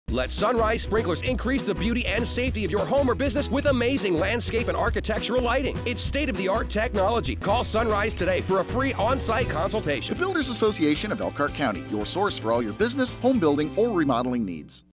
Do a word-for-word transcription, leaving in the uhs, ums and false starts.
Let Sunrise Sprinklers increase the beauty and safety of your home or business with amazing landscape and architectural lighting. It's state-of-the-art technology. Call Sunrise today for a free on-site consultation. The Builders Association of Elkhart County, your source for all your business, home building, or remodeling needs.